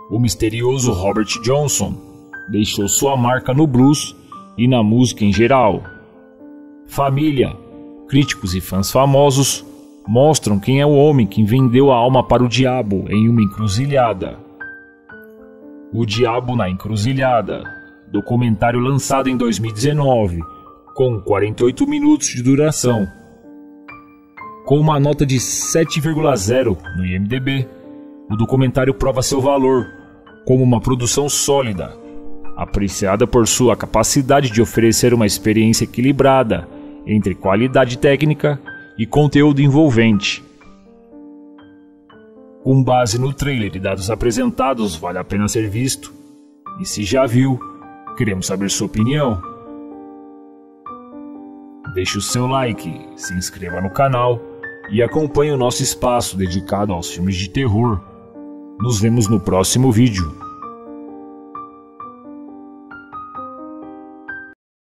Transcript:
O misterioso Robert Johnson deixou sua marca no blues e na música em geral. Família, críticos e fãs famosos mostram quem é o homem que vendeu a alma para o diabo em uma encruzilhada. O Diabo na Encruzilhada, documentário lançado em 2019, com 48 minutos de duração. Com uma nota de 7,0 no IMDb, o documentário prova seu valor como uma produção sólida, apreciada por sua capacidade de oferecer uma experiência equilibrada entre qualidade técnica e conteúdo envolvente. Com base no trailer e dados apresentados, vale a pena ser visto. E se já viu, queremos saber sua opinião. Deixe o seu like, se inscreva no canal e acompanhe o nosso espaço dedicado aos filmes de terror. Nos vemos no próximo vídeo.